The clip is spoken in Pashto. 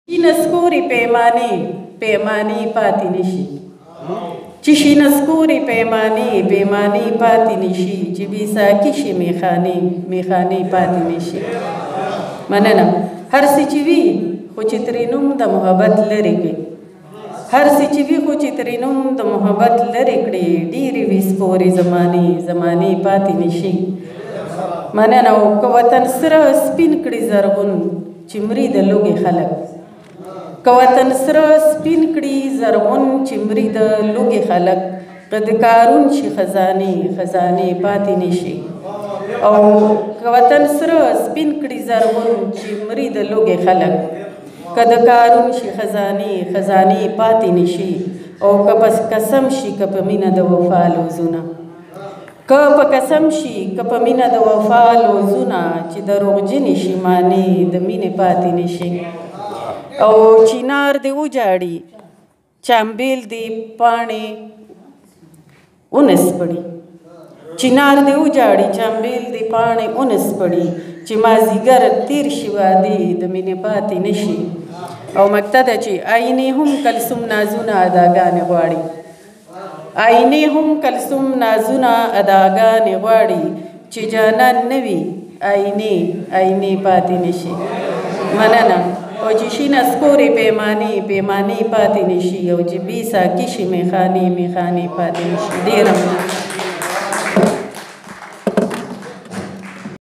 نسکوري پیماني پاتې نشي چې شي نسکوري پیماني پاتې نشي چې بې ساکي شي میخانې پاتې نشي. مننه. هر څه چې وي خو چې ترې نوم د محبت لرې کړي، هر څه چې وي خو چې ترې نوم د محبت لرې کړي، ډېرې وي سپورې زمانې پاتې نشي. مننه. او که وطن سره سپین کړي زرغون چې مري د لوږې خلک، که وطن سره سپین کړي زرغون چې مري د لوږې خلک، که د کارون شي خزانې پاتې نشي. او که وطن سره سپین کړي زرغون چې مري د لوږې خلک، که د کارون شي خزانې پاتې نشي. او که پس قسم شي که په مینه د وفا لوزونه، که په قسم شي که په مینه د وفا لوزونه، چې دروغجنې شي معنی د مینې پاتې نشي. او چینار دې وجاړي چامبیل دې پاڼې اونس پړي، چینار دې وجاړي چامبیل دې پاڼې اونس پړي، چې مازیګر تیر شي وادي د مینې پاتې نشي. او مقطع ده چې آینې هم کلثوم نازونه اداګانې غواړي، آینې هم کلثوم نازونه اداګانې غواړي، چې جانان نه وي آینې پاتې نشي. مننه. او چې شي نسکوري پیماني پاتې نشي، او چې بې ساکي شي میخانې پاتې نشي. ډېره مننه.